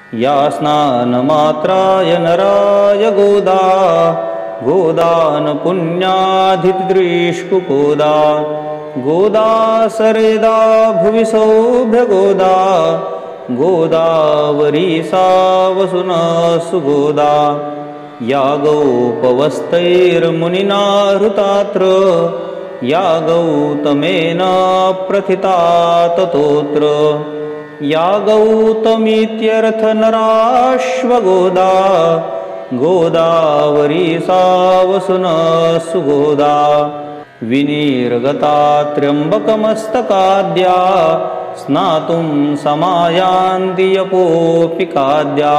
या स्नानमात्राय नराय गोदा गोदान पुण्याधिदृष्कुकोदा गोदा सरेदा भुवि सौभ्य गोदा गोदावरीसा वसुना सुगोदा या गौपवस्तैर्मुनिना हृतात्र या गौतमेन प्रथिता ततोत्र या गौतमीत्यर्थनराश्वगोदा गोदावरीसा वसुना सुगोदा विनिर्गता त्र्यम्बकमस्तकाद्या स्नातुं समायान्ति यपोऽपि काद्या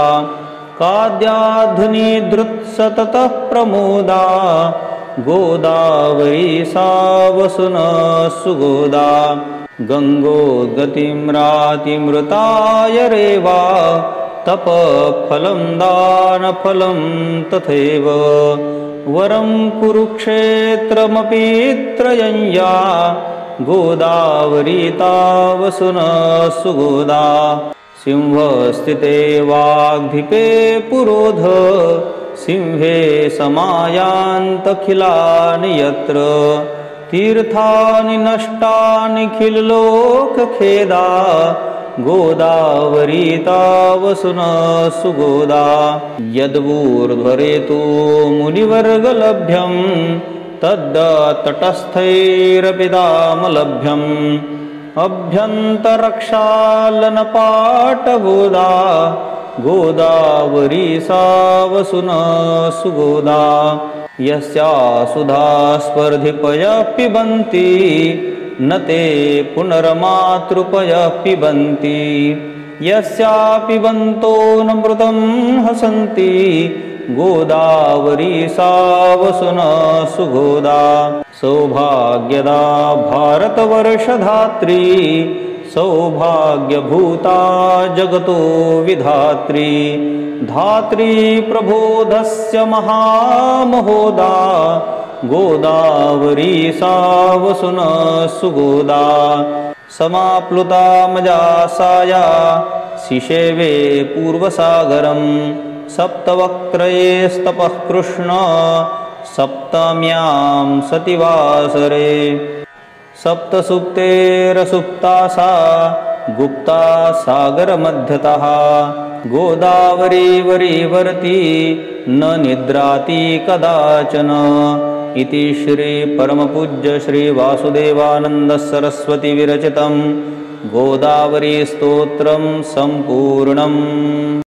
काद्याध्वनिधृत्सततः प्रमोदा गोदावरीसा वसुना सुगोदा गङ्गोद्गतिं रातिमृताय रेवा तपफलं दानफलं तथैव वरं कुरुक्षेत्रमपि त्रयं या गोदावरीता वसुना सुगोदा सिंहस्थिते वाग्धिपे पुरोध सिंहे समायान्तखिलानि यत्र तीर्थानि नष्टानि खिल्लोकखेदा गोदावरीता वसुना सुगोदा यद्वूर्ध्वरेतो मुनिवर्गलभ्यं तद्तटस्थैरपि दामलभ्यम् अभ्यन्तरक्षालनपाटगोदा गोदावरीसा वसुना सुगोदा यस्या सुधा स्पर्धिपयः पिबन्ति न ते पुनर्मातृपयः पिबन्ति यस्या पिबन्तो नमृतं हसन्ति गोदावरीसा वसुना सुगोदा सौभाग्यदा भारतवर्षधात्री सौभाग्यभूता जगतो विधात्री धात्री प्रबोधस्य महामहोदा गोदावरीसा वसुना सुगोदा समाप्लुता मजासाया शिशेवे पूर्वसागरं सप्तवक्त्रयेस्तपः कृष्ण सप्तम्यां सतिवासरे सप्तसुप्तेरसुप्ता सा गुप्ता सागरमध्यतः गोदावरी वरीवर्ती न निद्राति कदाचन इति श्री परमपूज्य श्री वासुदेवानंद सरस्वती विरचितं गोदावरी स्तोत्रं संपूर्णम्।